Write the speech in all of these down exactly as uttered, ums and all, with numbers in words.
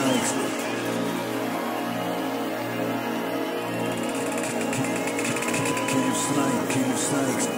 snakes. King of snakes, king of snakes.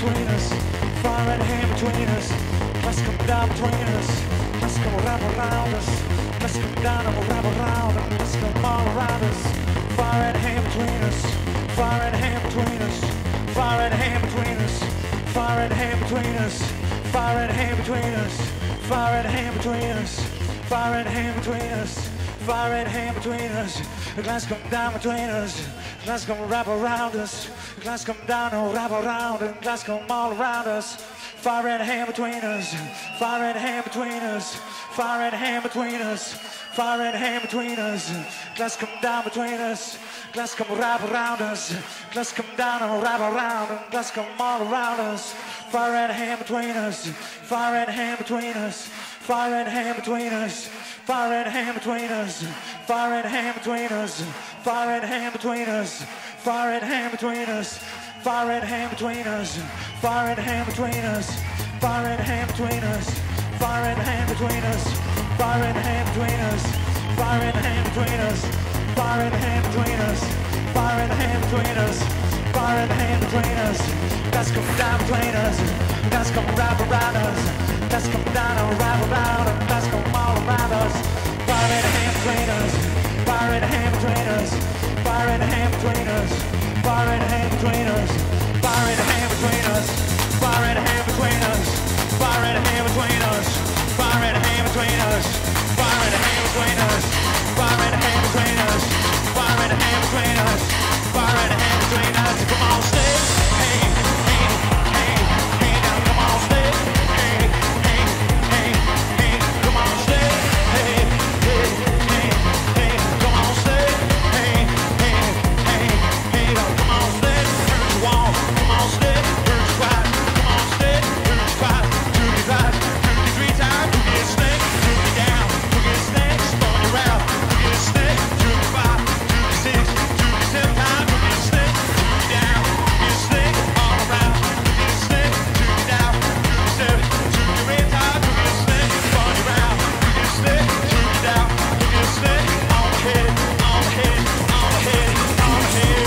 between us. Fire and hand between us. Let's come down between us. Let's go wrap around us. Let's come down and we'll wrap around and let's come all around us. Fire and hand between us. Fire and hand between us. Fire and hand between us. Fire and hand between us. Fire and hand between us. Fire and hand between us. Fire and hand between us. Fire and hand between us. Glass come down between us. Glass come wrap around us. Glass come down and wrap around and glass come all around us. Fire and hand between us. Fire and hand between us. Fire and hand between us. Fire and hand between us. Glass come down between us. Glass come wrap around us. Glass come down and wrap around and glass come all around us. Fire and hand between us. Fire and hand between us. Fire and hand between us. Fire and hand between us. Fire and hand between us. Fire and hand between us. Fire and hand between us. Fire and hand between us. Fire and hand between us. Fire and hand between us. Fire and hand between us. Fire and hand between us. Fire and hand between us. Fire and hand between us. Fire and hand between us. Fire and hand between us. Let's come down between us. Let's come wrap around us. Let's come down and wrap around and let's come all around us. Fire and hand between us. Fire and hand between us. Fire and hand between us. Fire and hand between us. Fire and hand between us. Fire and hand between us. Fire and hand between us. Fire and hand between us. Fire and hand between us. Fire and hand between us. Fire and hand between us. Fire and hand between us. Come on, stay. Hey, hey, hey, hey, now come on, stay. Hey, hey, hey, hey, come on, stay. Hey, hey, hey, hey, come on, stay. Hey, hey, hey, hey, now come on, stay. Turn your wall, come on, stay. Turn your quiet, come on, stay. Turn your quiet, turn your quiet, turn your three times. You get a snake, turn you down. You get a snake, spun you around. You get a snake, turn your five, turn your six, turn your seven times. You get a snake, turn you down. You get a snake all around. You get a snake, turn you down. Turn your seven, turn your eight times. You get a snake, spun you around. You get a snake, turn you down. You get a snake on the head, on the head, on the head, on the head.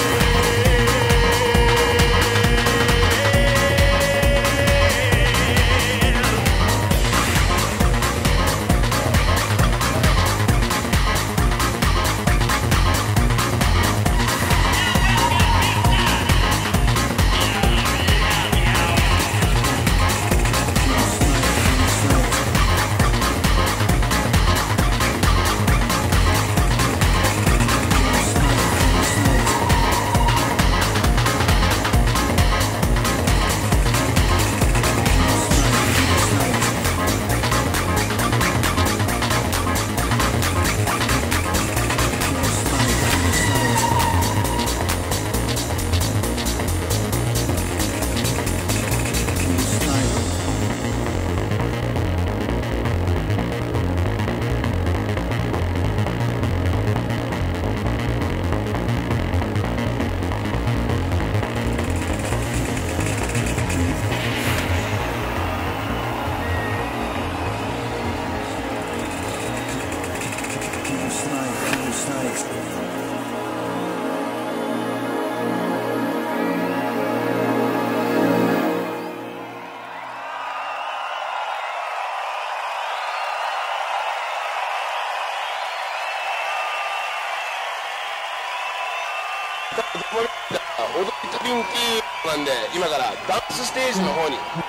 踊りと人気なんで今からダンスステージの方に